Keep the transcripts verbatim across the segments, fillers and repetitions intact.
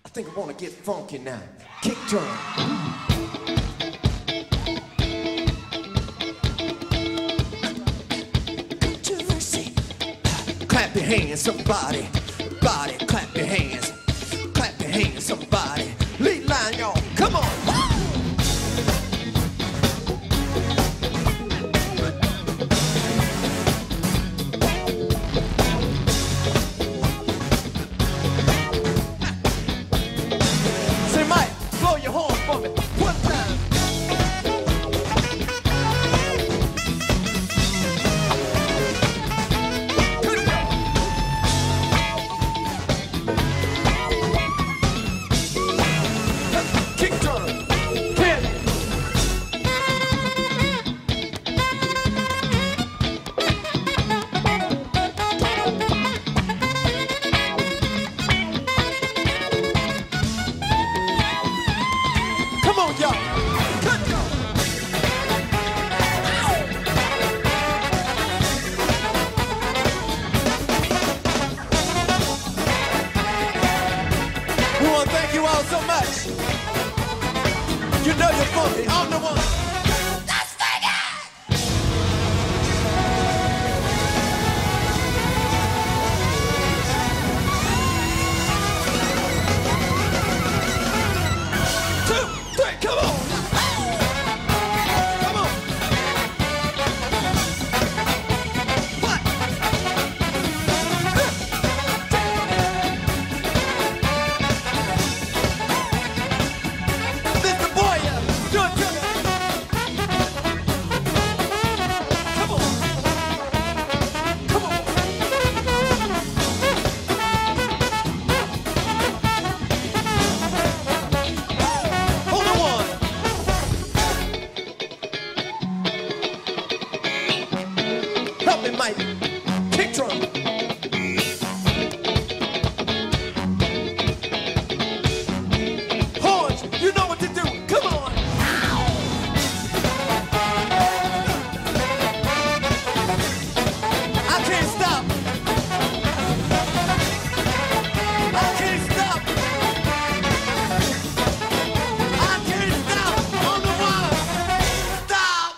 I think I wanna get funky now. Kick drum. Clap your hands, somebody. Body, clap your hands. Clap your hands, somebody. Lead line, y'all. Come on. Say, Mike, blow your horn for me. One time. Thank you all so much. You know you're funky. I'm the one. Let's take it! Two, three, come on. Come on. What? Help me, Mike. Kick drum. Horns, you know what to do. Come on. I can't stop. I can't stop. I can't stop. On the one. Stop.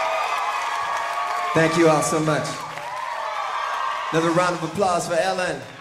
Thank you all so much. Another round of applause for Ellen.